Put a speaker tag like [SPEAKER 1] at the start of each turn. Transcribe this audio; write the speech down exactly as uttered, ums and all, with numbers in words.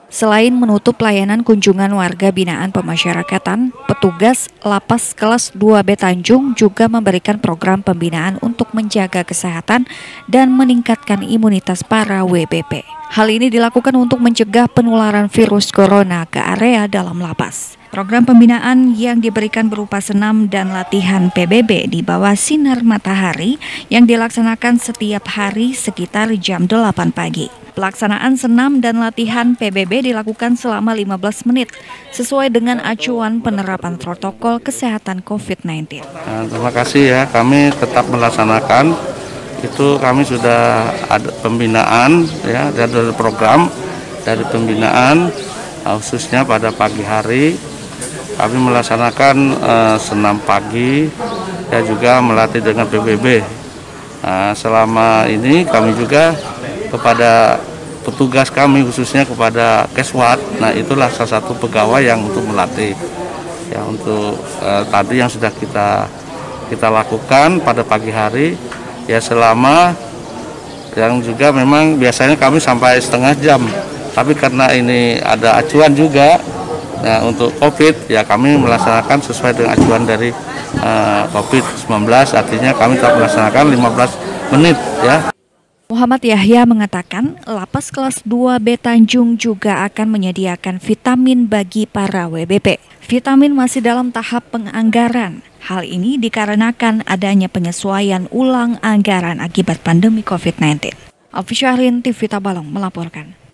[SPEAKER 1] Selain menutup pelayanan kunjungan warga binaan pemasyarakatan, petugas Lapas Kelas dua B Tanjung juga memberikan program pembinaan untuk menjaga kesehatan dan meningkatkan imunitas para W B P. Hal ini dilakukan untuk mencegah penularan virus corona ke area dalam lapas. Program pembinaan yang diberikan berupa senam dan latihan P B B di bawah sinar matahari yang dilaksanakan setiap hari sekitar jam delapan pagi. Pelaksanaan senam dan latihan P B B dilakukan selama lima belas menit sesuai dengan acuan penerapan protokol kesehatan COVID sembilan belas.
[SPEAKER 2] Nah, terima kasih ya, kami tetap melaksanakan itu. Kami sudah ada pembinaan ya, dari program dari pembinaan khususnya pada pagi hari kami melaksanakan uh, senam pagi dan juga melatih dengan P B B. Nah, selama ini kami juga kepada petugas kami khususnya kepada Keswat, nah itulah salah satu pegawai yang untuk melatih ya untuk uh, tadi yang sudah kita kita lakukan pada pagi hari ya, selama yang juga memang biasanya kami sampai setengah jam, tapi karena ini ada acuan juga nah untuk COVID ya kami melaksanakan sesuai dengan acuan dari uh, COVID sembilan belas, artinya kami tetap melaksanakan lima belas menit ya.
[SPEAKER 1] Muhammad Yahya mengatakan Lapas Kelas dua B Tanjung juga akan menyediakan vitamin bagi para W B P. Vitamin masih dalam tahap penganggaran. Hal ini dikarenakan adanya penyesuaian ulang anggaran akibat pandemi COVID sembilan belas. Alfi Syahrin, T V Tabalong melaporkan.